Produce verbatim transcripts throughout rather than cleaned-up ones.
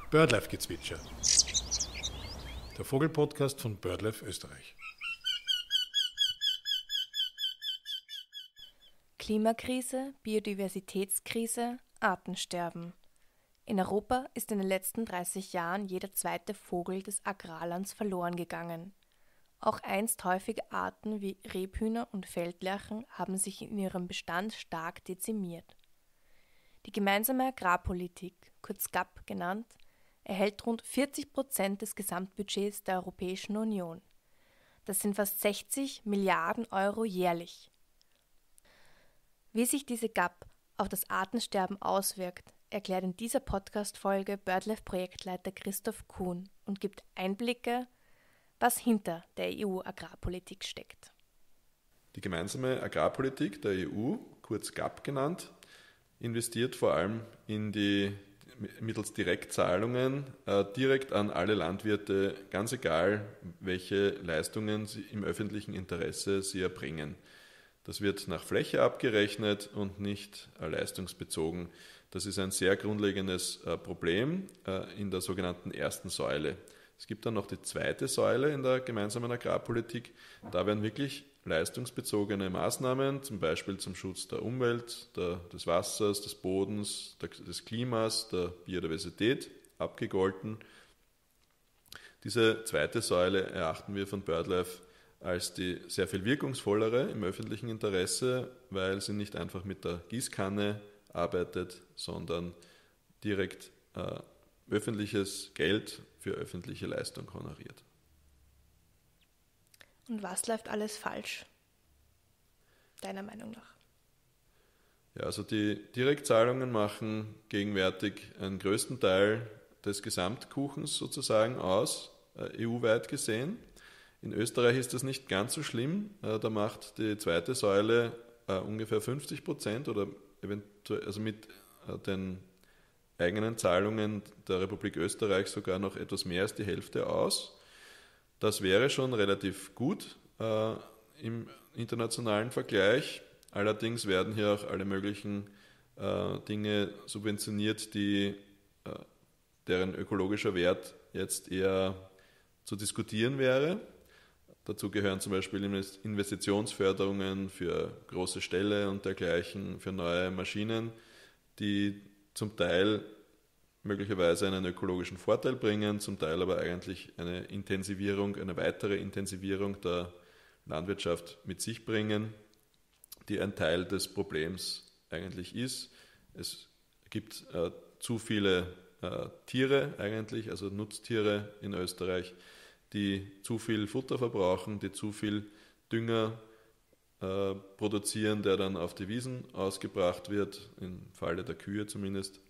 Birdlife-Gezwitscher. Der Vogelpodcast von Birdlife Österreich. Klimakrise, Biodiversitätskrise, Artensterben. In Europa ist in den letzten dreißig Jahren jeder zweite Vogel des Agrarlands verloren gegangen. Auch einst häufige Arten wie Rebhühner und Feldlerchen haben sich in ihrem Bestand stark dezimiert. Die gemeinsame Agrarpolitik, kurz G A P genannt, erhält rund vierzig Prozent des Gesamtbudgets der Europäischen Union. Das sind fast sechzig Milliarden Euro jährlich. Wie sich diese G A P auf das Artensterben auswirkt, erklärt in dieser Podcast-Folge BirdLife-Projektleiter Christoph Kuhn und gibt Einblicke, was hinter der E U-Agrarpolitik steckt. Die gemeinsame Agrarpolitik der E U, kurz G A P genannt, investiert vor allem in die mittels Direktzahlungen äh, direkt an alle Landwirte, ganz egal, welche Leistungen sie im öffentlichen Interesse sie erbringen. Das wird nach Fläche abgerechnet und nicht äh, leistungsbezogen. Das ist ein sehr grundlegendes äh, Problem äh, in der sogenannten ersten Säule. Es gibt dann noch die zweite Säule in der gemeinsamen Agrarpolitik. Da werden wirklich leistungsbezogene Maßnahmen, zum Beispiel zum Schutz der Umwelt, der, des Wassers, des Bodens, der, des Klimas, der Biodiversität abgegolten. Diese zweite Säule erachten wir von BirdLife als die sehr viel wirkungsvollere im öffentlichen Interesse, weil sie nicht einfach mit der Gießkanne arbeitet, sondern direkt äh, öffentliches Geld für öffentliche Leistung honoriert. Und was läuft alles falsch, deiner Meinung nach? Ja, also die Direktzahlungen machen gegenwärtig einen größten Teil des Gesamtkuchens sozusagen aus, äh, E U-weit gesehen. In Österreich ist das nicht ganz so schlimm. Äh, da macht die zweite Säule äh, ungefähr fünfzig Prozent oder eventuell, also mit äh, den eigenen Zahlungen der Republik Österreich sogar noch etwas mehr als die Hälfte aus. Das wäre schon relativ gut äh, im internationalen Vergleich. Allerdings werden hier auch alle möglichen äh, Dinge subventioniert, die, äh, deren ökologischer Wert jetzt eher zu diskutieren wäre. Dazu gehören zum Beispiel Investitionsförderungen für große Ställe und dergleichen, für neue Maschinen, die zum Teil möglicherweise einen ökologischen Vorteil bringen, zum Teil aber eigentlich eine Intensivierung, eine weitere Intensivierung der Landwirtschaft mit sich bringen, die ein Teil des Problems eigentlich ist. Es gibt äh, zu viele äh, Tiere eigentlich, also Nutztiere in Österreich, die zu viel Futter verbrauchen, die zu viel Dünger äh, produzieren, der dann auf die Wiesen ausgebracht wird, im Falle der Kühe zumindest.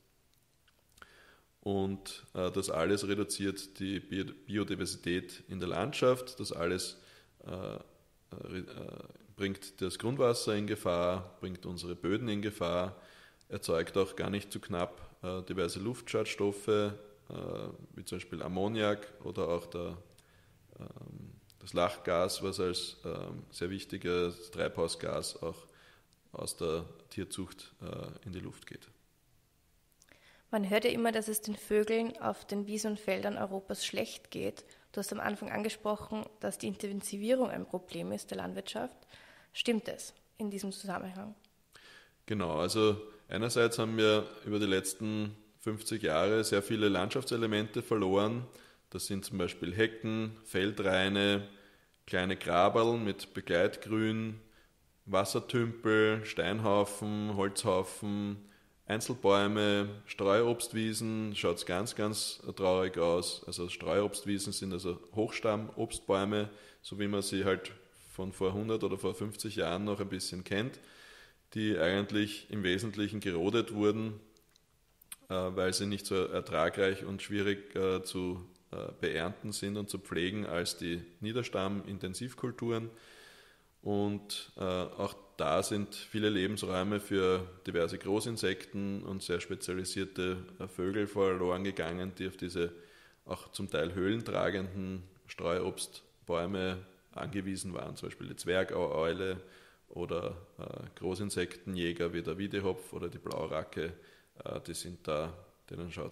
Und äh, das alles reduziert die Biodiversität in der Landschaft, das alles äh, äh, bringt das Grundwasser in Gefahr, bringt unsere Böden in Gefahr, erzeugt auch gar nicht zu knapp äh, diverse Luftschadstoffe, äh, wie zum Beispiel Ammoniak oder auch der, äh, das Lachgas, was als äh, sehr wichtiges Treibhausgas auch aus der Tierzucht äh, in die Luft geht. Man hört ja immer, dass es den Vögeln auf den Wiesen und Feldern Europas schlecht geht. Du hast am Anfang angesprochen, dass die Intensivierung ein Problem ist der Landwirtschaft. Stimmt es in diesem Zusammenhang? Genau, also einerseits haben wir über die letzten fünfzig Jahre sehr viele Landschaftselemente verloren. Das sind zum Beispiel Hecken, Feldraine, kleine Graberl mit Begleitgrün, Wassertümpel, Steinhaufen, Holzhaufen, Einzelbäume, Streuobstwiesen, schaut es ganz, ganz traurig aus. Also Streuobstwiesen sind also Hochstammobstbäume, so wie man sie halt von vor hundert oder vor fünfzig Jahren noch ein bisschen kennt, die eigentlich im Wesentlichen gerodet wurden, äh, weil sie nicht so ertragreich und schwierig äh, zu äh, beernten sind und zu pflegen als die Niederstamm-Intensivkulturen. Und äh, auch da sind viele Lebensräume für diverse Großinsekten und sehr spezialisierte äh, Vögel verloren gegangen, die auf diese auch zum Teil höhlentragenden Streuobstbäume angewiesen waren, zum Beispiel die Zwergaueule oder äh, Großinsektenjäger wie der Wiedehopf oder die Blauracke, äh, die sind da, denen schaut es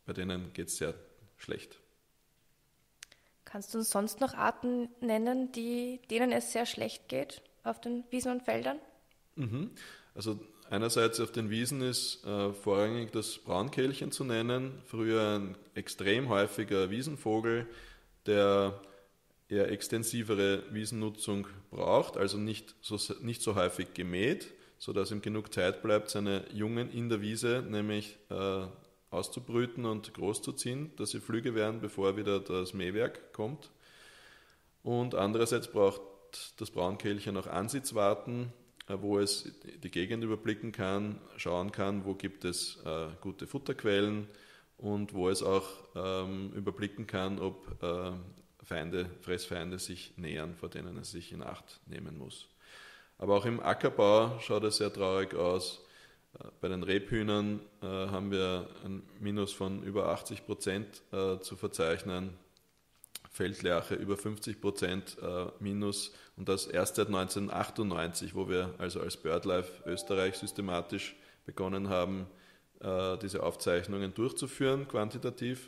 bei denen geht es sehr schlecht. Kannst du uns sonst noch Arten nennen, die, denen es sehr schlecht geht auf den Wiesen und Feldern? Mhm. Also einerseits auf den Wiesen ist äh, vorrangig das Braunkehlchen zu nennen, früher ein extrem häufiger Wiesenvogel, der eher extensivere Wiesennutzung braucht, also nicht so, nicht so häufig gemäht, sodass ihm genug Zeit bleibt, seine Jungen in der Wiese nämlich äh, auszubrüten und großzuziehen, dass sie Flüge werden, bevor wieder das Mähwerk kommt. Und andererseits braucht das Braunkehlchen auch Ansitzwarten, wo es die Gegend überblicken kann, schauen kann, wo gibt es äh, gute Futterquellen und wo es auch ähm, überblicken kann, ob äh, Feinde, Fressfeinde sich nähern, vor denen es sich in Acht nehmen muss. Aber auch im Ackerbau schaut es sehr traurig aus. Bei den Rebhühnern äh, haben wir ein Minus von über achtzig Prozent äh, zu verzeichnen, Feldlerche über fünfzig Prozent äh, Minus und das erst seit neunzehnhundertachtundneunzig, wo wir also als BirdLife Österreich systematisch begonnen haben, äh, diese Aufzeichnungen durchzuführen, quantitativ.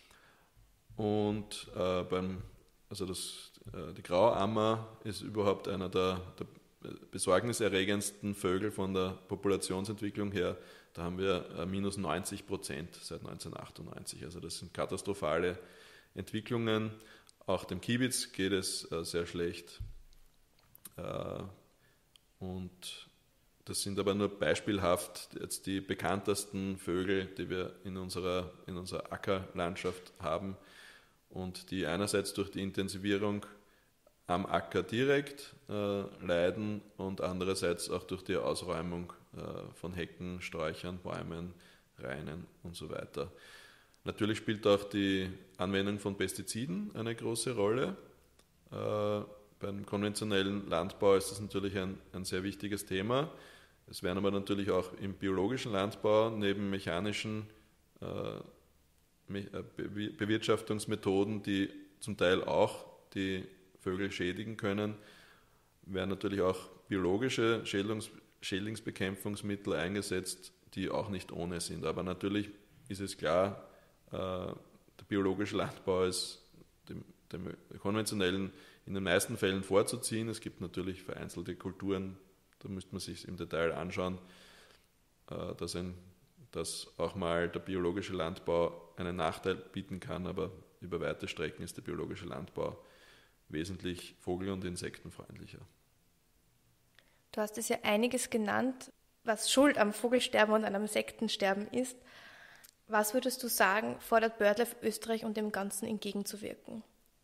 Und äh, beim, also das, äh, die Grauammer ist überhaupt einer der, der besorgniserregendsten Vögel von der Populationsentwicklung her. Da haben wir äh, minus neunzig Prozent seit neunzehnhundertachtundneunzig. Also das sind katastrophale Entwicklungen. Auch dem Kiebitz geht es äh, sehr schlecht. Äh, und das sind aber nur beispielhaft jetzt die bekanntesten Vögel, die wir in unserer, in unserer Ackerlandschaft haben und die einerseits durch die Intensivierung am Acker direkt äh, leiden und andererseits auch durch die Ausräumung äh, von Hecken, Sträuchern, Bäumen, Rainen und so weiter. Natürlich spielt auch die Anwendung von Pestiziden eine große Rolle. Äh, beim konventionellen Landbau ist das natürlich ein, ein sehr wichtiges Thema. Es werden aber natürlich auch im biologischen Landbau neben mechanischen äh, Be- Bewirtschaftungsmethoden, die zum Teil auch die Vögel schädigen können, werden natürlich auch biologische Schädlungs- Schädlingsbekämpfungsmittel eingesetzt, die auch nicht ohne sind. Aber natürlich ist es klar, äh, der biologische Landbau ist dem, dem konventionellen in den meisten Fällen vorzuziehen. Es gibt natürlich vereinzelte Kulturen, da müsste man sich im Detail anschauen, äh, dass, ein, dass auch mal der biologische Landbau einen Nachteil bieten kann, aber über weite Strecken ist der biologische Landbau wesentlich vogel- und insektenfreundlicher. Du hast es ja einiges genannt, was schuld am Vogelsterben und am Insektensterben ist. Was würdest du sagen, fordert BirdLife Österreich, um dem Ganzen entgegenzuwirken?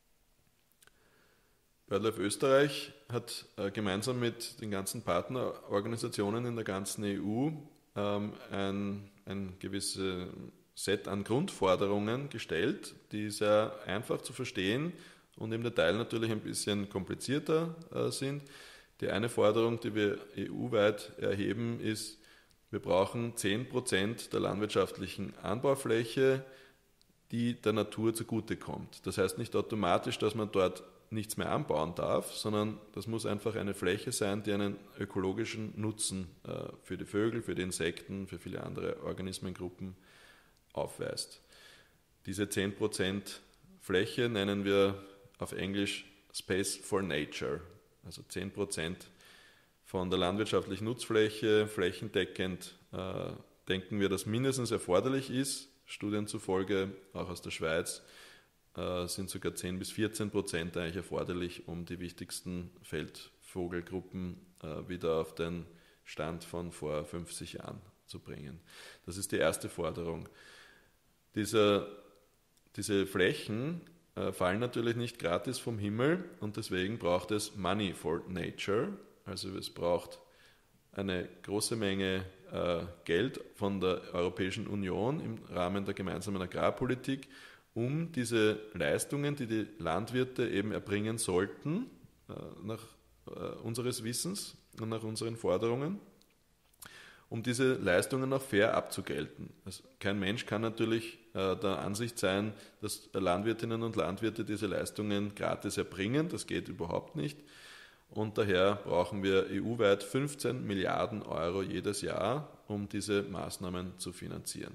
BirdLife Österreich hat äh, gemeinsam mit den ganzen Partnerorganisationen in der ganzen E U ähm, ein, ein gewisses Set an Grundforderungen gestellt, die sehr einfach zu verstehen und im Detail natürlich ein bisschen komplizierter äh, sind. Die eine Forderung, die wir E U-weit erheben, ist, wir brauchen zehn Prozent der landwirtschaftlichen Anbaufläche, die der Natur zugutekommt. Das heißt nicht automatisch, dass man dort nichts mehr anbauen darf, sondern das muss einfach eine Fläche sein, die einen ökologischen Nutzen äh, für die Vögel, für die Insekten, für viele andere Organismengruppen aufweist. Diese zehn Prozent Fläche nennen wir auf Englisch Space for Nature, also zehn Prozent von der landwirtschaftlichen Nutzfläche, flächendeckend äh, denken wir, dass mindestens erforderlich ist. Studien zufolge, auch aus der Schweiz, äh, sind sogar zehn bis vierzehn Prozent eigentlich erforderlich, um die wichtigsten Feldvogelgruppen äh, wieder auf den Stand von vor fünfzig Jahren zu bringen. Das ist die erste Forderung. Diese, diese Flächen äh, fallen natürlich nicht gratis vom Himmel und deswegen braucht es Money for Nature. Also es braucht eine große Menge äh, Geld von der Europäischen Union im Rahmen der gemeinsamen Agrarpolitik, um diese Leistungen, die die Landwirte eben erbringen sollten, äh, nach äh, unseres Wissens und nach unseren Forderungen, um diese Leistungen auch fair abzugelten. Also kein Mensch kann natürlich äh, der Ansicht sein, dass Landwirtinnen und Landwirte diese Leistungen gratis erbringen. Das geht überhaupt nicht. Und daher brauchen wir E U-weit fünfzehn Milliarden Euro jedes Jahr, um diese Maßnahmen zu finanzieren.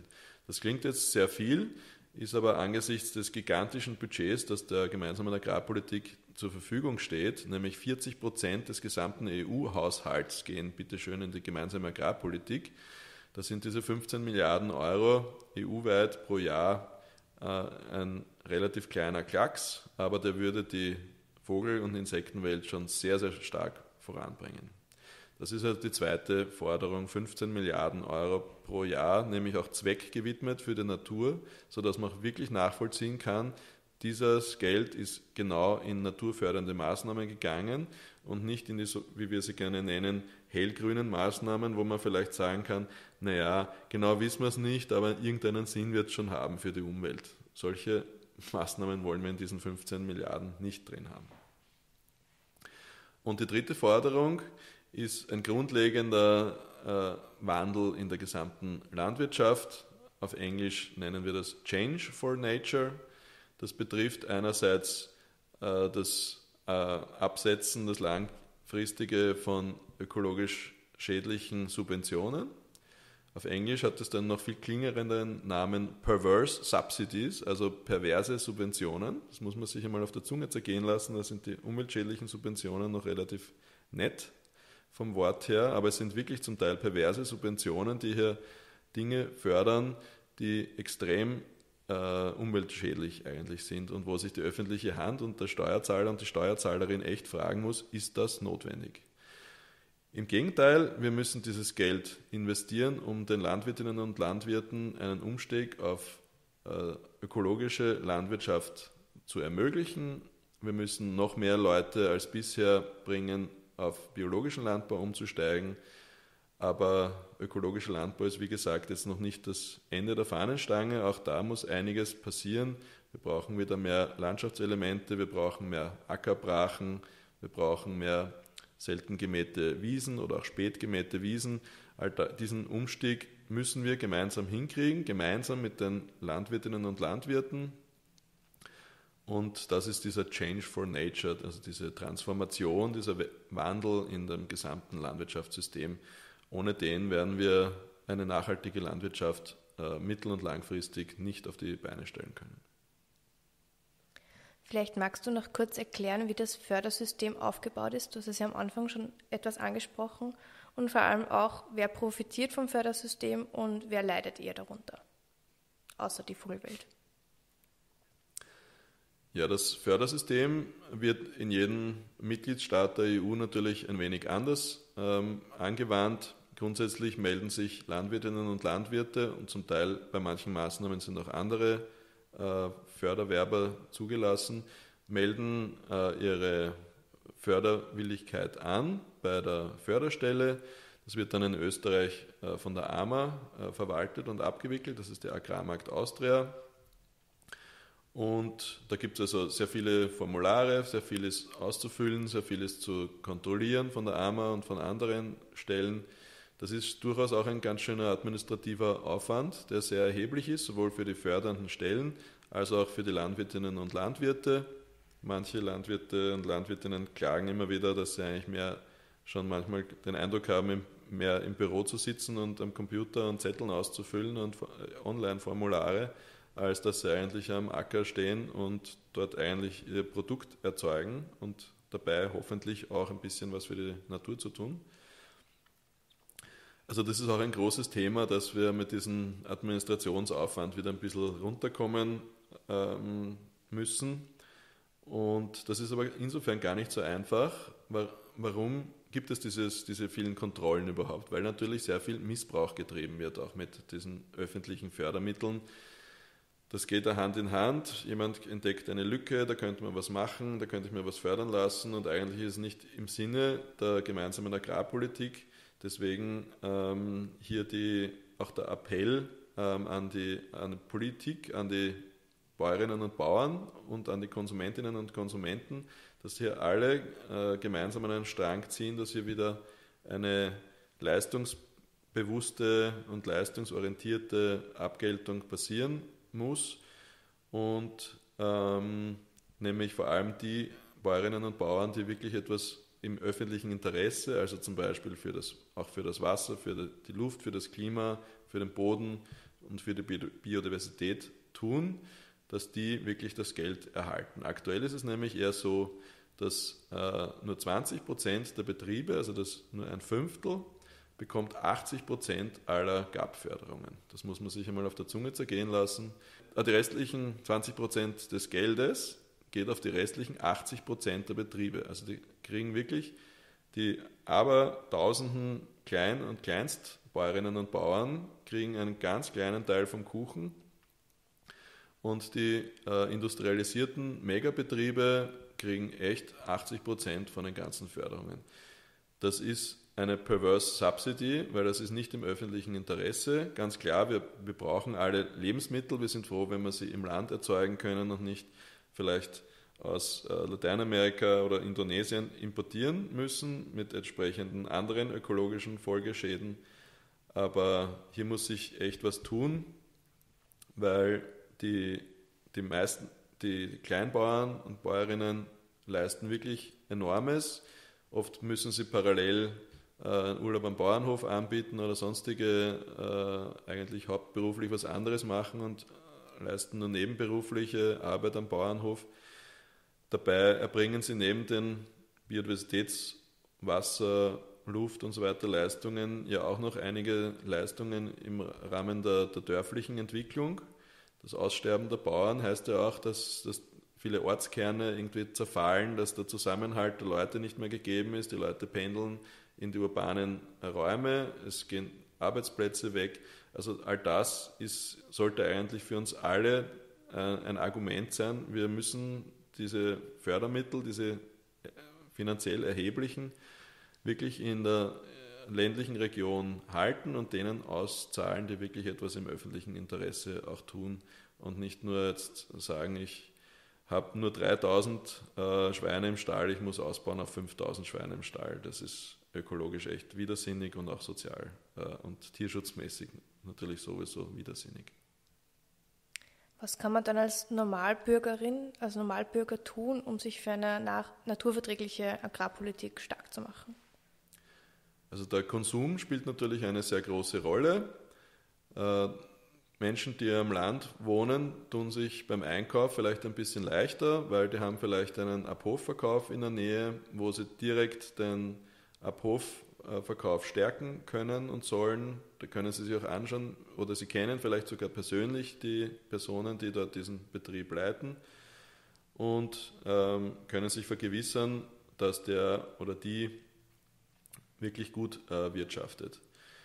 Das klingt jetzt sehr viel, ist aber angesichts des gigantischen Budgets, das der gemeinsamen Agrarpolitik zur Verfügung steht, nämlich vierzig Prozent des gesamten E U-Haushalts gehen bitteschön in die gemeinsame Agrarpolitik. Das sind diese fünfzehn Milliarden Euro E U-weit pro Jahr äh, ein relativ kleiner Klacks, aber der würde die Vogel- und Insektenwelt schon sehr, sehr stark voranbringen. Das ist also die zweite Forderung, fünfzehn Milliarden Euro pro Jahr, nämlich auch zweckgewidmet für die Natur, sodass man auch wirklich nachvollziehen kann, dieses Geld ist genau in naturfördernde Maßnahmen gegangen und nicht in die, wie wir sie gerne nennen, hellgrünen Maßnahmen, wo man vielleicht sagen kann, naja, genau wissen wir es nicht, aber irgendeinen Sinn wird es schon haben für die Umwelt. Solche Maßnahmen wollen wir in diesen fünfzehn Milliarden nicht drin haben. Und die dritte Forderung ist ein grundlegender äh, Wandel in der gesamten Landwirtschaft. Auf Englisch nennen wir das Change for Nature. Das betrifft einerseits äh, das äh, Absetzen, das langfristige von ökologisch schädlichen Subventionen. Auf Englisch hat es dann noch viel klingerenden Namen Perverse Subsidies, also perverse Subventionen. Das muss man sich einmal auf der Zunge zergehen lassen. Da sind die umweltschädlichen Subventionen noch relativ nett vom Wort her, aber es sind wirklich zum Teil perverse Subventionen, die hier Dinge fördern, die extrem äh, umweltschädlich eigentlich sind und wo sich die öffentliche Hand und der Steuerzahler und die Steuerzahlerin echt fragen muss, ist das notwendig? Im Gegenteil, wir müssen dieses Geld investieren, um den Landwirtinnen und Landwirten einen Umstieg auf äh, ökologische Landwirtschaft zu ermöglichen. Wir müssen noch mehr Leute als bisher bringen, auf biologischen Landbau umzusteigen. Aber ökologischer Landbau ist, wie gesagt, jetzt noch nicht das Ende der Fahnenstange. Auch da muss einiges passieren. Wir brauchen wieder mehr Landschaftselemente, wir brauchen mehr Ackerbrachen, wir brauchen mehr selten gemähte Wiesen oder auch spät gemähte Wiesen. Alter, diesen Umstieg müssen wir gemeinsam hinkriegen, gemeinsam mit den Landwirtinnen und Landwirten. Und das ist dieser Change for Nature, also diese Transformation, dieser Wandel in dem gesamten Landwirtschaftssystem. Ohne den werden wir eine nachhaltige Landwirtschaft äh, mittel- und langfristig nicht auf die Beine stellen können. Vielleicht magst du noch kurz erklären, wie das Fördersystem aufgebaut ist. Du hast es ja am Anfang schon etwas angesprochen. Und vor allem auch, wer profitiert vom Fördersystem und wer leidet eher darunter, außer die Vogelwelt. Ja, das Fördersystem wird in jedem Mitgliedstaat der E U natürlich ein wenig anders ähm, angewandt. Grundsätzlich melden sich Landwirtinnen und Landwirte und zum Teil bei manchen Maßnahmen sind auch andere äh, Förderwerber zugelassen, melden äh, ihre Förderwilligkeit an bei der Förderstelle. Das wird dann in Österreich äh, von der A M A äh, verwaltet und abgewickelt, das ist der Agrarmarkt Austria. Und da gibt es also sehr viele Formulare, sehr vieles auszufüllen, sehr vieles zu kontrollieren von der A M A und von anderen Stellen. Das ist durchaus auch ein ganz schöner administrativer Aufwand, der sehr erheblich ist, sowohl für die fördernden Stellen als auch für die Landwirtinnen und Landwirte. Manche Landwirte und Landwirtinnen klagen immer wieder, dass sie eigentlich mehr schon manchmal den Eindruck haben, mehr im Büro zu sitzen und am Computer und Zetteln auszufüllen und Online-Formulare, als dass sie eigentlich am Acker stehen und dort eigentlich ihr Produkt erzeugen und dabei hoffentlich auch ein bisschen was für die Natur zu tun. Also das ist auch ein großes Thema, dass wir mit diesem Administrationsaufwand wieder ein bisschen runterkommen ähm, müssen. Und das ist aber insofern gar nicht so einfach. Warum gibt es dieses, diese vielen Kontrollen überhaupt? Weil natürlich sehr viel Missbrauch getrieben wird, auch mit diesen öffentlichen Fördermitteln. Das geht da Hand in Hand. Jemand entdeckt eine Lücke, da könnte man was machen, da könnte ich mir was fördern lassen und eigentlich ist es nicht im Sinne der gemeinsamen Agrarpolitik. Deswegen ähm, hier die, auch der Appell ähm, an, die, an die Politik, an die Bäuerinnen und Bauern und an die Konsumentinnen und Konsumenten, dass hier alle äh, gemeinsam an einen Strang ziehen, dass hier wieder eine leistungsbewusste und leistungsorientierte Abgeltung passieren muss und ähm, nämlich vor allem die Bäuerinnen und Bauern, die wirklich etwas im öffentlichen Interesse, also zum Beispiel für das, auch für das Wasser, für die Luft, für das Klima, für den Boden und für die Biodiversität tun, dass die wirklich das Geld erhalten. Aktuell ist es nämlich eher so, dass äh, nur zwanzig Prozent der Betriebe, also das nur ein Fünftel, bekommt achtzig Prozent aller G A B-Förderungen. Das muss man sich einmal auf der Zunge zergehen lassen. Die restlichen zwanzig Prozent des Geldes geht auf die restlichen achtzig Prozent der Betriebe. Also die kriegen wirklich die Abertausenden Klein- und Kleinstbäuerinnen und Bauern kriegen einen ganz kleinen Teil vom Kuchen und die äh, industrialisierten Megabetriebe kriegen echt achtzig Prozent von den ganzen Förderungen. Das ist eine perverse Subsidy, weil das ist nicht im öffentlichen Interesse. Ganz klar, wir, wir brauchen alle Lebensmittel. Wir sind froh, wenn wir sie im Land erzeugen können und nicht vielleicht aus äh, Lateinamerika oder Indonesien importieren müssen mit entsprechenden anderen ökologischen Folgeschäden. Aber hier muss sich echt was tun, weil die, die meisten, die Kleinbauern und Bäuerinnen leisten wirklich Enormes. Oft müssen sie parallel äh, einen Urlaub am Bauernhof anbieten oder sonstige äh, eigentlich hauptberuflich was anderes machen und leisten nur nebenberufliche Arbeit am Bauernhof. Dabei erbringen sie neben den Biodiversitäts-, Wasser-, Luft- und so weiter Leistungen ja auch noch einige Leistungen im Rahmen der, der dörflichen Entwicklung. Das Aussterben der Bauern heißt ja auch, dass, dass viele Ortskerne irgendwie zerfallen, dass der Zusammenhalt der Leute nicht mehr gegeben ist. Die Leute pendeln in die urbanen Räume, es gehen Arbeitsplätze weg. Also all das ist, sollte eigentlich für uns alle äh, ein Argument sein. Wir müssen diese Fördermittel, diese finanziell erheblichen, wirklich in der ländlichen Region halten und denen auszahlen, die wirklich etwas im öffentlichen Interesse auch tun und nicht nur jetzt sagen, ich habe nur dreitausend äh, Schweine im Stall, ich muss ausbauen auf fünftausend Schweine im Stall. Das ist ökologisch echt widersinnig und auch sozial äh, und tierschutzmäßig natürlich sowieso widersinnig. Was kann man dann als Normalbürgerin, als Normalbürger tun, um sich für eine nach- naturverträgliche Agrarpolitik stark zu machen? Also der Konsum spielt natürlich eine sehr große Rolle. Äh, Menschen, die am Land wohnen, tun sich beim Einkauf vielleicht ein bisschen leichter, weil die haben vielleicht einen Abhofverkauf in der Nähe, wo sie direkt den Abhofverkauf stärken können und sollen. Da können sie sich auch anschauen oder sie kennen vielleicht sogar persönlich die Personen, die dort diesen Betrieb leiten und ähm, können sich vergewissern, dass der oder die wirklich gut äh, wirtschaftet.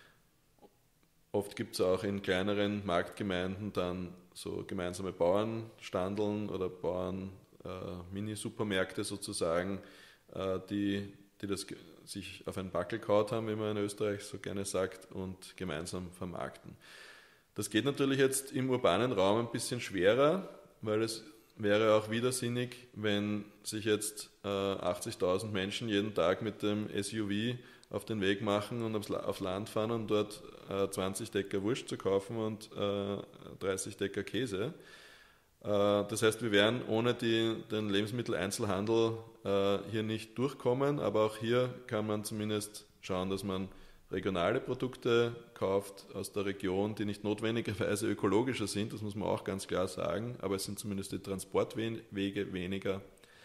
Oft gibt es auch in kleineren Marktgemeinden dann so gemeinsame Bauernstandeln oder Bauern-Mini-Supermärkte äh, sozusagen, äh, die, die das sich auf einen Backel kaut haben, wie man in Österreich so gerne sagt, und gemeinsam vermarkten. Das geht natürlich jetzt im urbanen Raum ein bisschen schwerer, weil es wäre auch widersinnig, wenn sich jetzt äh, achtzigtausend Menschen jeden Tag mit dem S U V auf den Weg machen und aufs, aufs Land fahren und dort äh, zwanzig Decker Wurst zu kaufen und äh, dreißig Decker Käse. Äh, das heißt, wir werden ohne die, den Lebensmitteleinzelhandel äh, hier nicht durchkommen, aber auch hier kann man zumindest schauen, dass man regionale Produkte kauft aus der Region, die nicht notwendigerweise ökologischer sind, das muss man auch ganz klar sagen, aber es sind zumindest die Transportwege weniger.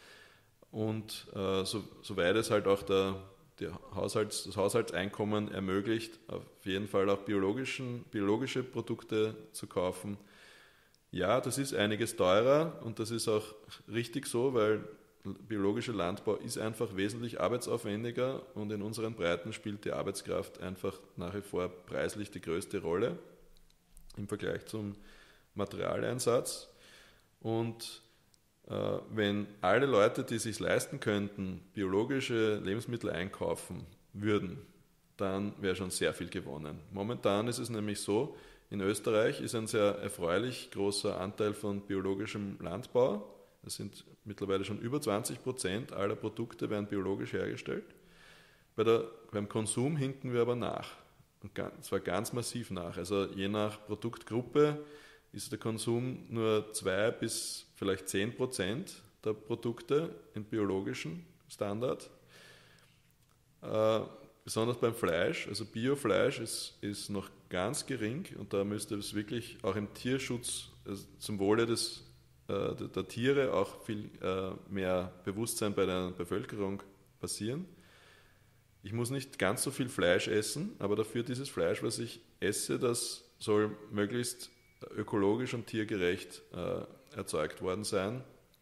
Und äh, so, soweit es halt auch der Die Haushalts, das Haushaltseinkommen ermöglicht, auf jeden Fall auch biologischen, biologische Produkte zu kaufen. Ja, das ist einiges teurer und das ist auch richtig so, weil biologischer Landbau ist einfach wesentlich arbeitsaufwendiger und in unseren Breiten spielt die Arbeitskraft einfach nach wie vor preislich die größte Rolle im Vergleich zum Materialeinsatz. Und wenn alle Leute, die es sich leisten könnten, biologische Lebensmittel einkaufen würden, dann wäre schon sehr viel gewonnen. Momentan ist es nämlich so, in Österreich ist ein sehr erfreulich großer Anteil von biologischem Landbau. Es sind mittlerweile schon über zwanzig Prozent aller Produkte werden biologisch hergestellt. Bei der, beim Konsum hinken wir aber nach, und zwar ganz massiv nach. Also je nach Produktgruppe ist der Konsum nur zwei bis vielleicht zehn Prozent der Produkte im biologischen Standard. besonders beim Fleisch, also Biofleisch ist, ist noch ganz gering und da müsste es wirklich auch im Tierschutz also zum Wohle des, äh, der, der Tiere auch viel äh, mehr Bewusstsein bei der Bevölkerung passieren. Ich muss nicht ganz so viel Fleisch essen, aber dafür dieses Fleisch, was ich esse, das soll möglichst ökologisch und tiergerecht äh, erzeugt worden sein.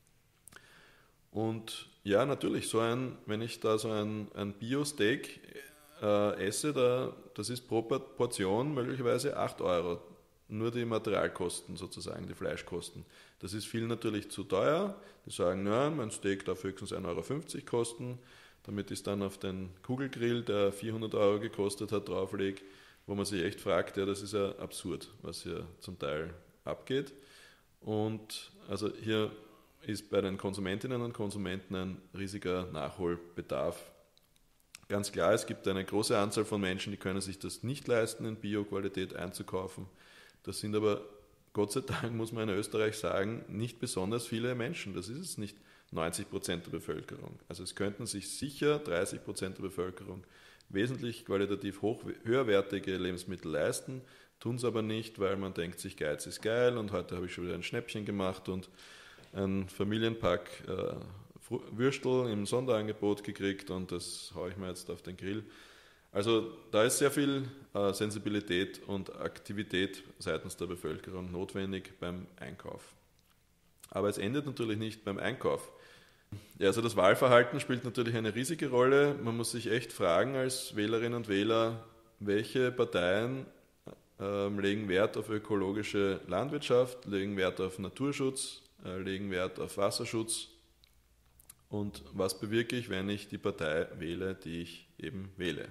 Und ja, natürlich, so ein, wenn ich da so ein, ein Bio-Steak äh, esse, da, das ist pro Portion möglicherweise acht Euro. Nur die Materialkosten sozusagen, die Fleischkosten. Das ist vielen natürlich zu teuer. Die sagen, ja, mein Steak darf höchstens ein Euro fünfzig kosten. Damit ich es dann auf den Kugelgrill, der vierhundert Euro gekostet hat, drauflege, wo man sich echt fragt, ja, das ist ja absurd, was hier zum Teil abgeht. Und also hier ist bei den Konsumentinnen und Konsumenten ein riesiger Nachholbedarf. Ganz klar, es gibt eine große Anzahl von Menschen, die können sich das nicht leisten, in Bio-Qualität einzukaufen. Das sind aber, Gott sei Dank, muss man in Österreich sagen, nicht besonders viele Menschen. Das ist es nicht neunzig Prozent der Bevölkerung. Also es könnten sich sicher dreißig Prozent der Bevölkerung wesentlich qualitativ hoch, höherwertige Lebensmittel leisten, tun es aber nicht, weil man denkt sich, Geiz ist geil und heute habe ich schon wieder ein Schnäppchen gemacht und ein Familienpack äh, Würstel im Sonderangebot gekriegt und das haue ich mir jetzt auf den Grill. Also da ist sehr viel äh, Sensibilität und Aktivität seitens der Bevölkerung notwendig beim Einkauf. Aber es endet natürlich nicht beim Einkauf. Ja, also das Wahlverhalten spielt natürlich eine riesige Rolle. Man muss sich echt fragen als Wählerinnen und Wähler, welche Parteien äh, legen Wert auf ökologische Landwirtschaft, legen Wert auf Naturschutz, äh, legen Wert auf Wasserschutz und was bewirke ich, wenn ich die Partei wähle, die ich eben wähle.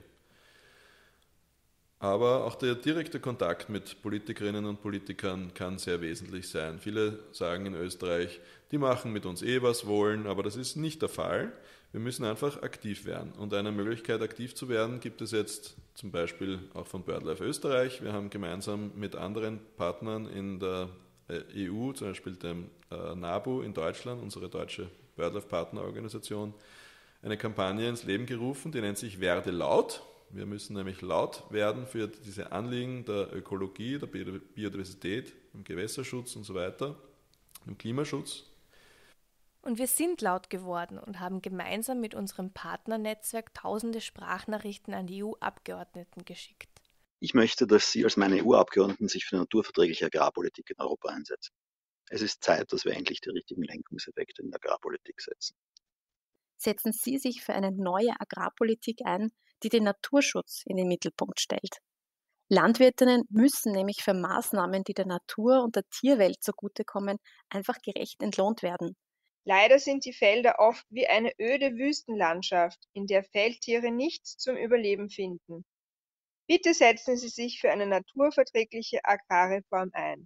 Aber auch der direkte Kontakt mit Politikerinnen und Politikern kann sehr wesentlich sein. Viele sagen in Österreich, die machen mit uns eh was wollen, aber das ist nicht der Fall. Wir müssen einfach aktiv werden. Und eine Möglichkeit, aktiv zu werden, gibt es jetzt zum Beispiel auch von BirdLife Österreich. Wir haben gemeinsam mit anderen Partnern in der E U, zum Beispiel dem NABU in Deutschland, unsere deutsche BirdLife-Partnerorganisation, eine Kampagne ins Leben gerufen, die nennt sich Werde laut. Wir müssen nämlich laut werden für diese Anliegen der Ökologie, der Biodiversität, im Gewässerschutz und so weiter, im Klimaschutz. Und wir sind laut geworden und haben gemeinsam mit unserem Partnernetzwerk tausende Sprachnachrichten an die E U-Abgeordneten geschickt. Ich möchte, dass Sie als meine E U-Abgeordneten sich für naturverträgliche Agrarpolitik in Europa einsetzen. Es ist Zeit, dass wir endlich die richtigen Lenkungseffekte in der Agrarpolitik setzen. Setzen Sie sich für eine neue Agrarpolitik ein, die den Naturschutz in den Mittelpunkt stellt. Landwirtinnen müssen nämlich für Maßnahmen, die der Natur und der Tierwelt zugutekommen, einfach gerecht entlohnt werden. Leider sind die Felder oft wie eine öde Wüstenlandschaft, in der Feldtiere nichts zum Überleben finden. Bitte setzen Sie sich für eine naturverträgliche Agrarreform ein.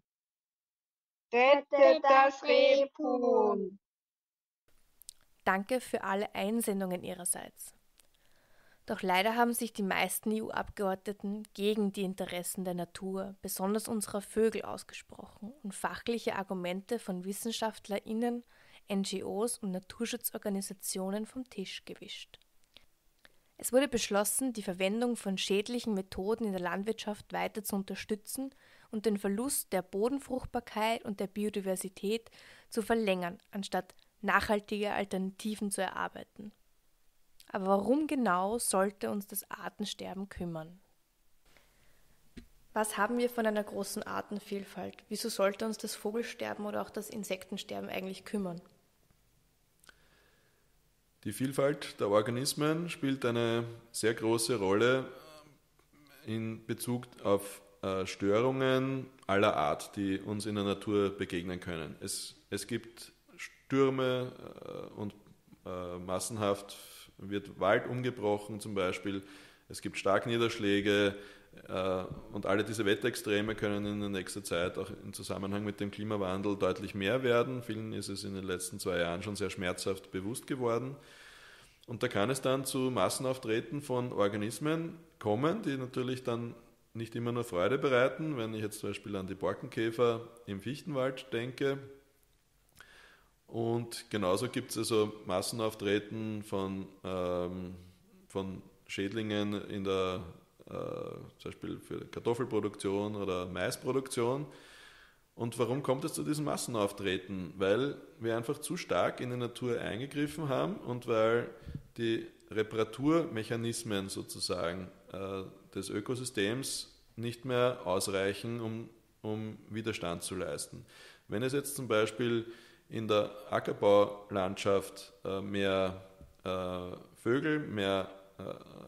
Rettet das Rebhuhn! Danke für alle Einsendungen Ihrerseits. Doch leider haben sich die meisten E U-Abgeordneten gegen die Interessen der Natur, besonders unserer Vögel, ausgesprochen und fachliche Argumente von WissenschaftlerInnen, N G Os und Naturschutzorganisationen vom Tisch gewischt. Es wurde beschlossen, die Verwendung von schädlichen Methoden in der Landwirtschaft weiter zu unterstützen und den Verlust der Bodenfruchtbarkeit und der Biodiversität zu verlängern, anstatt nachhaltige Alternativen zu erarbeiten. Aber warum genau sollte uns das Artensterben kümmern? Was haben wir von einer großen Artenvielfalt? Wieso sollte uns das Vogelsterben oder auch das Insektensterben eigentlich kümmern? Die Vielfalt der Organismen spielt eine sehr große Rolle in Bezug auf äh, Störungen aller Art, die uns in der Natur begegnen können. Es, es gibt Stürme äh, und äh, massenhaft wird Wald umgebrochen zum Beispiel. Es gibt Starkniederschläge äh, und alle diese Wetterextreme können in der nächsten Zeit auch im Zusammenhang mit dem Klimawandel deutlich mehr werden. Vielen ist es in den letzten zwei Jahren schon sehr schmerzhaft bewusst geworden. Und da kann es dann zu Massenauftreten von Organismen kommen, die natürlich dann nicht immer nur Freude bereiten. Wenn ich jetzt zum Beispiel an die Borkenkäfer im Fichtenwald denke. Und genauso gibt es also Massenauftreten von, ähm, von Schädlingen in der, äh, zum Beispiel für Kartoffelproduktion oder Maisproduktion. Und warum kommt es zu diesem Massenauftreten? Weil wir einfach zu stark in die Natur eingegriffen haben und weil die Reparaturmechanismen sozusagen äh, des Ökosystems nicht mehr ausreichen, um, um Widerstand zu leisten. Wenn es jetzt zum Beispiel in der Ackerbaulandschaft äh, mehr äh, Vögel, mehr äh,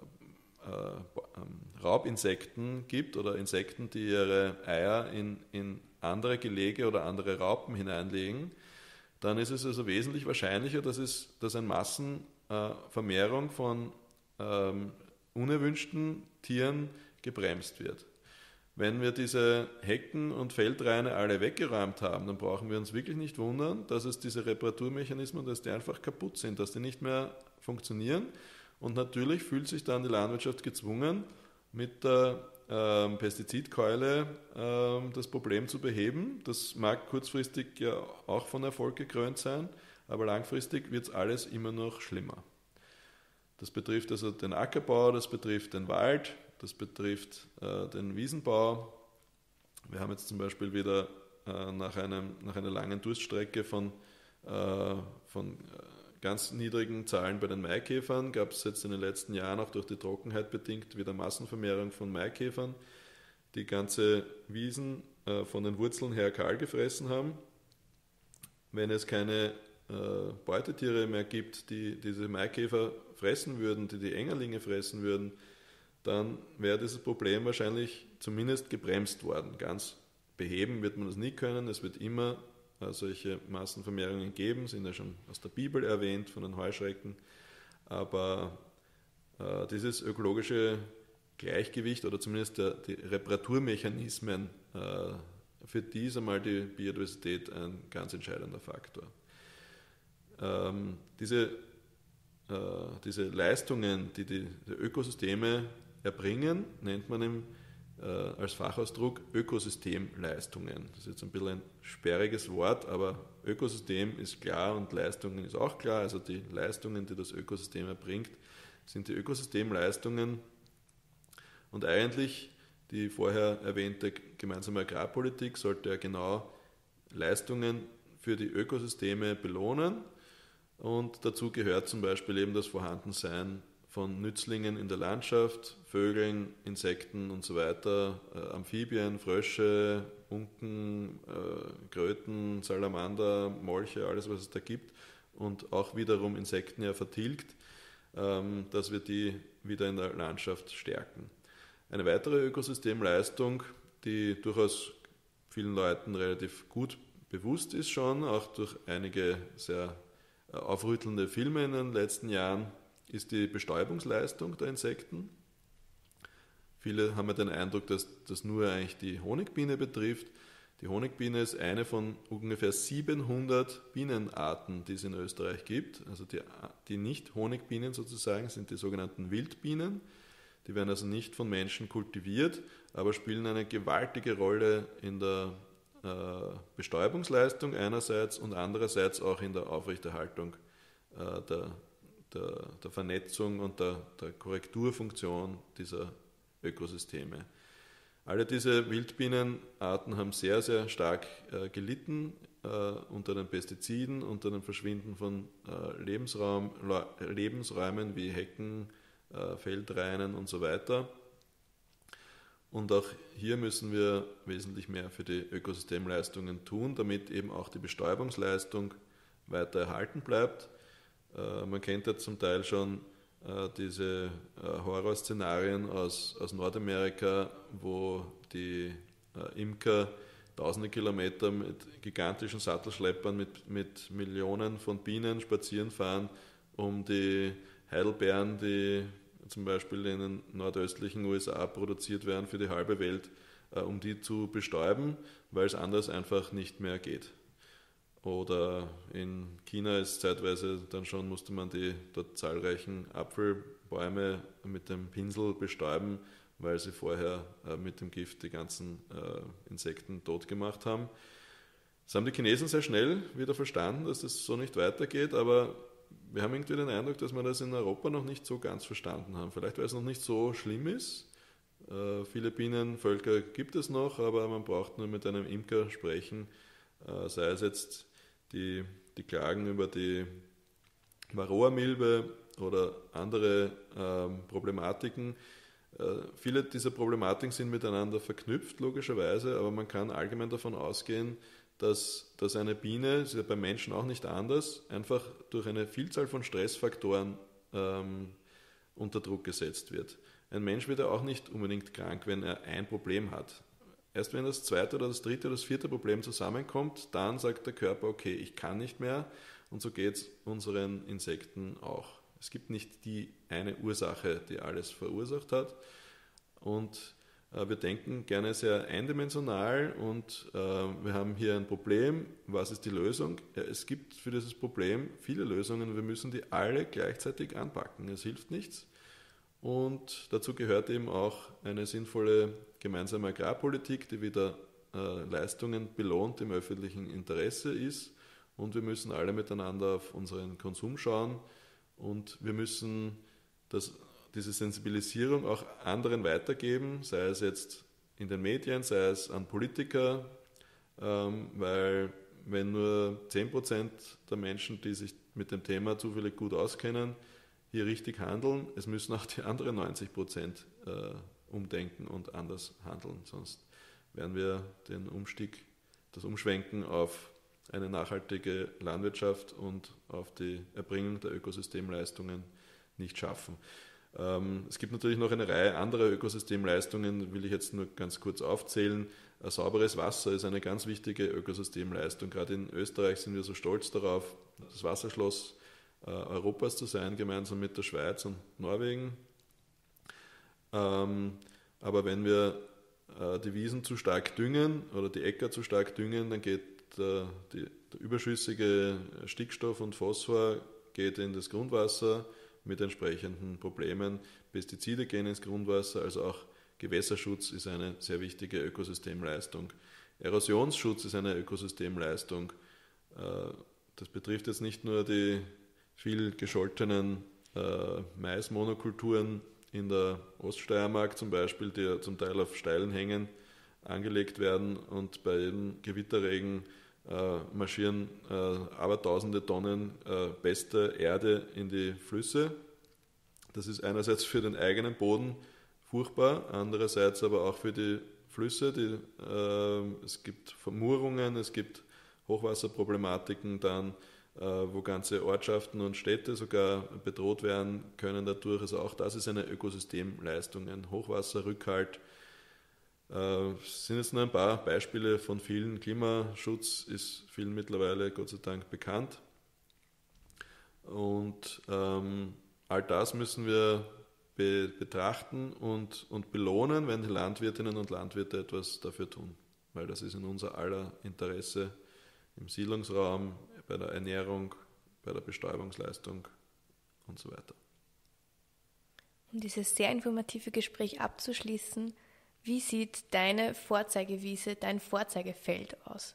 äh, Raubinsekten gibt oder Insekten, die ihre Eier in, in andere Gelege oder andere Raupen hineinlegen, dann ist es also wesentlich wahrscheinlicher, dass, es, dass eine Massenvermehrung von ähm, unerwünschten Tieren gebremst wird. Wenn wir diese Hecken und Feldraine alle weggeräumt haben, dann brauchen wir uns wirklich nicht wundern, dass es diese Reparaturmechanismen, dass die einfach kaputt sind, dass die nicht mehr funktionieren. Und natürlich fühlt sich dann die Landwirtschaft gezwungen, mit der ähm, Pestizidkeule ähm, das Problem zu beheben. Das mag kurzfristig ja auch von Erfolg gekrönt sein, aber langfristig wird es alles immer noch schlimmer. Das betrifft also den Ackerbau, das betrifft den Wald, das betrifft äh, den Wiesenbau. Wir haben jetzt zum Beispiel wieder äh, nach, einem, nach einer langen Durststrecke von, äh, von äh, ganz niedrigen Zahlen bei den Maikäfern, gab es jetzt in den letzten Jahren auch durch die Trockenheit bedingt wieder Massenvermehrung von Maikäfern, die ganze Wiesen äh, von den Wurzeln her kahl gefressen haben. Wenn es keine äh, Beutetiere mehr gibt, die diese Maikäfer fressen würden, die die Engerlinge fressen würden, dann wäre dieses Problem wahrscheinlich zumindest gebremst worden. Ganz beheben wird man das nie können. Es wird immer äh, solche Massenvermehrungen geben, sind ja schon aus der Bibel erwähnt, von den Heuschrecken. Aber äh, dieses ökologische Gleichgewicht oder zumindest der, die Reparaturmechanismen, äh, für die ist einmal die Biodiversität ein ganz entscheidender Faktor. Ähm, diese, äh, diese Leistungen, die die, die Ökosysteme erbringen, nennt man im, äh, als Fachausdruck Ökosystemleistungen. Das ist jetzt ein bisschen ein sperriges Wort, aber Ökosystem ist klar und Leistungen ist auch klar. Also die Leistungen, die das Ökosystem erbringt, sind die Ökosystemleistungen. Und eigentlich die vorher erwähnte gemeinsame Agrarpolitik sollte ja genau Leistungen für die Ökosysteme belohnen. Und dazu gehört zum Beispiel eben das Vorhandensein von Nützlingen in der Landschaft, Vögeln, Insekten und so weiter, äh, Amphibien, Frösche, Unken, äh, Kröten, Salamander, Molche, alles was es da gibt und auch wiederum Insekten ja vertilgt, ähm, dass wir die wieder in der Landschaft stärken. Eine weitere Ökosystemleistung, die durchaus vielen Leuten relativ gut bewusst ist schon, auch durch einige sehr aufrüttelnde Filme in den letzten Jahren, ist die Bestäubungsleistung der Insekten. Viele haben ja den Eindruck, dass das nur eigentlich die Honigbiene betrifft. Die Honigbiene ist eine von ungefähr siebenhundert Bienenarten, die es in Österreich gibt. Also die, die Nicht-Honigbienen sozusagen sind die sogenannten Wildbienen. Die werden also nicht von Menschen kultiviert, aber spielen eine gewaltige Rolle in der äh, Bestäubungsleistung einerseits und andererseits auch in der Aufrechterhaltung äh, der, der, der Vernetzung und der, der Korrekturfunktion dieser Ökosysteme. Alle diese Wildbienenarten haben sehr, sehr stark äh, gelitten äh, unter den Pestiziden, unter dem Verschwinden von äh, Lebensraum, Lebensräumen wie Hecken, äh, Feldrainen und so weiter. Und auch hier müssen wir wesentlich mehr für die Ökosystemleistungen tun, damit eben auch die Bestäubungsleistung weiter erhalten bleibt. Äh, man kennt ja zum Teil schon äh, diese äh, Horrorszenarien aus, aus Nordamerika, wo die äh, Imker tausende Kilometer mit gigantischen Sattelschleppern mit, mit Millionen von Bienen spazieren fahren, um die Heidelbeeren, die zum Beispiel in den nordöstlichen U S A produziert werden für die halbe Welt, äh, um die zu bestäuben, weil es anders einfach nicht mehr geht. Oder in China ist zeitweise dann schon, musste man die dort zahlreichen Apfelbäume mit dem Pinsel bestäuben, weil sie vorher äh, mit dem Gift die ganzen äh, Insekten tot gemacht haben. Das haben die Chinesen sehr schnell wieder verstanden, dass das so nicht weitergeht, aber wir haben irgendwie den Eindruck, dass wir das in Europa noch nicht so ganz verstanden haben. Vielleicht, weil es noch nicht so schlimm ist. Äh, viele Bienenvölker gibt es noch, aber man braucht nur mit einem Imker sprechen, äh, sei es jetzt die, die Klagen über die Varroa-Milbe oder andere äh, Problematiken. Äh, viele dieser Problematiken sind miteinander verknüpft, logischerweise, aber man kann allgemein davon ausgehen, dass, dass eine Biene, das ist ja beim Menschen auch nicht anders, einfach durch eine Vielzahl von Stressfaktoren ähm, unter Druck gesetzt wird. Ein Mensch wird ja auch nicht unbedingt krank, wenn er ein Problem hat. Erst wenn das zweite oder das dritte oder das vierte Problem zusammenkommt, dann sagt der Körper, okay, ich kann nicht mehr. Und so geht es unseren Insekten auch. Es gibt nicht die eine Ursache, die alles verursacht hat. Und äh, wir denken gerne sehr eindimensional und äh, wir haben hier ein Problem. Was ist die Lösung? Ja, es gibt für dieses Problem viele Lösungen. Wir müssen die alle gleichzeitig anpacken. Es hilft nichts. Und dazu gehört eben auch eine sinnvolle gemeinsame Agrarpolitik, die wieder äh, Leistungen belohnt im öffentlichen Interesse ist. Und wir müssen alle miteinander auf unseren Konsum schauen und wir müssen das, diese Sensibilisierung auch anderen weitergeben, sei es jetzt in den Medien, sei es an Politiker, ähm, weil wenn nur zehn Prozent der Menschen, die sich mit dem Thema zufällig gut auskennen, hier richtig handeln, es müssen auch die anderen neunzig Prozent äh, umdenken und anders handeln, sonst werden wir den Umstieg, das Umschwenken auf eine nachhaltige Landwirtschaft und auf die Erbringung der Ökosystemleistungen nicht schaffen. Ähm, es gibt natürlich noch eine Reihe anderer Ökosystemleistungen, will ich jetzt nur ganz kurz aufzählen. Ein sauberes Wasser ist eine ganz wichtige Ökosystemleistung. Gerade in Österreich sind wir so stolz darauf, das Wasserschloss äh, Europas zu sein, gemeinsam mit der Schweiz und Norwegen. Ähm, aber wenn wir äh, die Wiesen zu stark düngen oder die Äcker zu stark düngen, dann geht Der, die, der überschüssige Stickstoff und Phosphor geht in das Grundwasser mit entsprechenden Problemen. Pestizide gehen ins Grundwasser, also auch Gewässerschutz ist eine sehr wichtige Ökosystemleistung. Erosionsschutz ist eine Ökosystemleistung. Das betrifft jetzt nicht nur die viel gescholtenen Maismonokulturen in der Oststeiermark zum Beispiel, die zum Teil auf steilen Hängen angelegt werden und bei jedem Gewitterregen äh, marschieren äh, abertausende Tonnen äh, beste Erde in die Flüsse. Das ist einerseits für den eigenen Boden furchtbar, andererseits aber auch für die Flüsse. Die, äh, es gibt Vermurungen, es gibt Hochwasserproblematiken dann, äh, wo ganze Ortschaften und Städte sogar bedroht werden können dadurch. Also auch das ist eine Ökosystemleistung, ein Hochwasserrückhalt. Das sind jetzt nur ein paar Beispiele von vielen. Klimaschutz ist vielen mittlerweile Gott sei Dank bekannt. Und ähm, all das müssen wir be- betrachten und, und belohnen, wenn die Landwirtinnen und Landwirte etwas dafür tun. Weil das ist in unser aller Interesse im Siedlungsraum, bei der Ernährung, bei der Bestäubungsleistung und so weiter. Um dieses sehr informative Gespräch abzuschließen, wie sieht deine Vorzeigewiese, dein Vorzeigefeld aus?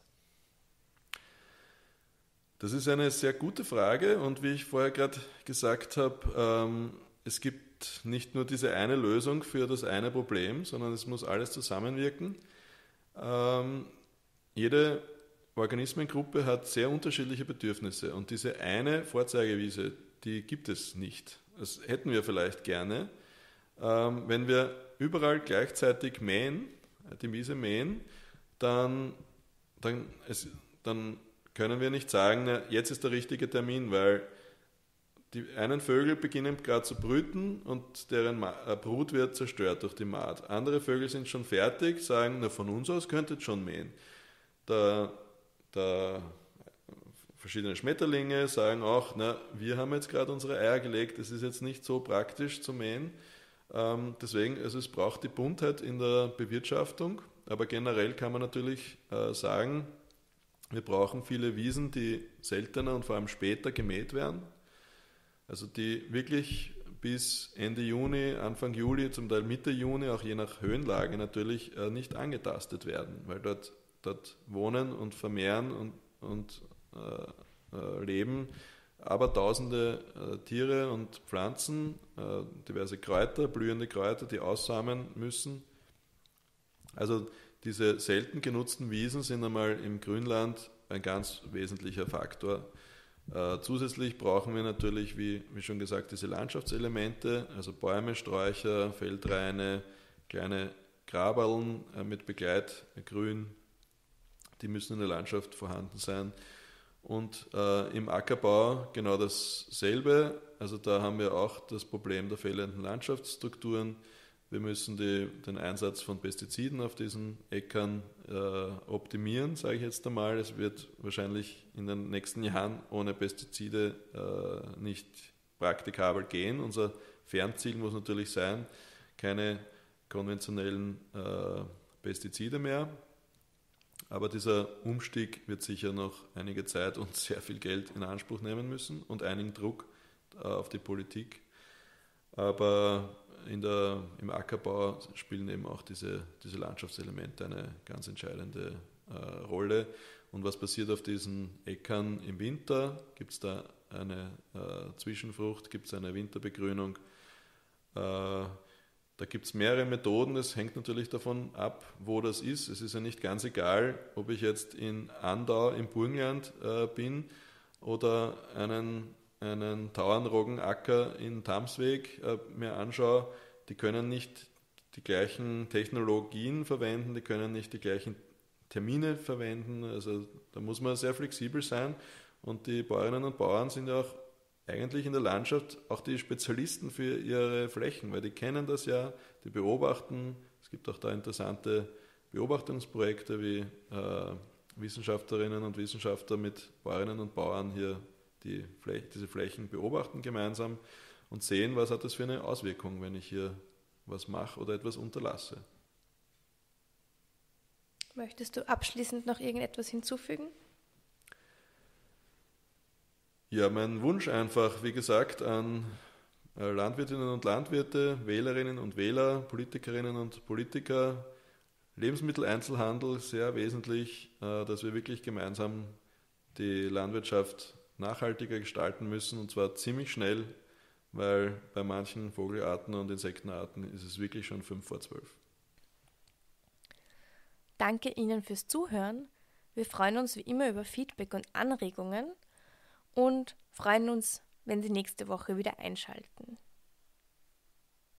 Das ist eine sehr gute Frage und wie ich vorher gerade gesagt habe, ähm, es gibt nicht nur diese eine Lösung für das eine Problem, sondern es muss alles zusammenwirken. Ähm, jede Organismengruppe hat sehr unterschiedliche Bedürfnisse und diese eine Vorzeigewiese, die gibt es nicht. Das hätten wir vielleicht gerne. Ähm, wenn wir überall gleichzeitig mähen, die Wiese mähen, dann, dann, es, dann können wir nicht sagen, na, jetzt ist der richtige Termin, weil die einen Vögel beginnen gerade zu brüten und deren Ma- Brut wird zerstört durch die Maat. Andere Vögel sind schon fertig, sagen, na, von uns aus könntet ihr schon mähen. Da, da verschiedene Schmetterlinge sagen auch, na, wir haben jetzt gerade unsere Eier gelegt, es ist jetzt nicht so praktisch zu mähen. Ähm, deswegen, also es braucht die Buntheit in der Bewirtschaftung, aber generell kann man natürlich äh, sagen, wir brauchen viele Wiesen, die seltener und vor allem später gemäht werden, also die wirklich bis Ende Juni, Anfang Juli, zum Teil Mitte Juni, auch je nach Höhenlage natürlich äh, nicht angetastet werden, weil dort, dort wohnen und vermehren und, und äh, äh, leben aber tausende äh, Tiere und Pflanzen, äh, diverse Kräuter, blühende Kräuter, die aussamen müssen. Also diese selten genutzten Wiesen sind einmal im Grünland ein ganz wesentlicher Faktor. Äh, zusätzlich brauchen wir natürlich, wie, wie schon gesagt, diese Landschaftselemente, also Bäume, Sträucher, Feldraine, kleine Graberln äh, mit Begleitgrün, die müssen in der Landschaft vorhanden sein. Und äh, im Ackerbau genau dasselbe, also da haben wir auch das Problem der fehlenden Landschaftsstrukturen. Wir müssen die, den Einsatz von Pestiziden auf diesen Äckern äh, optimieren, sage ich jetzt einmal. Es wird wahrscheinlich in den nächsten Jahren ohne Pestizide äh, nicht praktikabel gehen. Unser Fernziel muss natürlich sein, keine konventionellen äh, Pestizide mehr. Aber dieser Umstieg wird sicher noch einige Zeit und sehr viel Geld in Anspruch nehmen müssen und einigen Druck äh, auf die Politik. Aber in der, im Ackerbau spielen eben auch diese, diese Landschaftselemente eine ganz entscheidende äh, Rolle. Und was passiert auf diesen Äckern im Winter? Gibt es da eine äh, Zwischenfrucht? Gibt es eine Winterbegrünung? Äh, Da gibt es mehrere Methoden, es hängt natürlich davon ab, wo das ist. Es ist ja nicht ganz egal, ob ich jetzt in Andau im Burgenland äh, bin oder einen, einen Tauernroggenacker in Tamsweg äh, mir anschaue. Die können nicht die gleichen Technologien verwenden, die können nicht die gleichen Termine verwenden. Also da muss man sehr flexibel sein. Und die Bäuerinnen und Bauern sind ja auch eigentlich in der Landschaft auch die Spezialisten für ihre Flächen, weil die kennen das ja, die beobachten. Es gibt auch da interessante Beobachtungsprojekte, wie äh, Wissenschaftlerinnen und Wissenschaftler mit Bäuerinnen und Bauern hier die Fläch- diese Flächen beobachten gemeinsam und sehen, was hat das für eine Auswirkung, wenn ich hier was mache oder etwas unterlasse. Möchtest du abschließend noch irgendetwas hinzufügen? Ja, mein Wunsch einfach, wie gesagt, an Landwirtinnen und Landwirte, Wählerinnen und Wähler, Politikerinnen und Politiker, Lebensmitteleinzelhandel, sehr wesentlich, dass wir wirklich gemeinsam die Landwirtschaft nachhaltiger gestalten müssen, und zwar ziemlich schnell, weil bei manchen Vogelarten und Insektenarten ist es wirklich schon fünf vor zwölf. Danke Ihnen fürs Zuhören. Wir freuen uns wie immer über Feedback und Anregungen und freuen uns, wenn Sie nächste Woche wieder einschalten.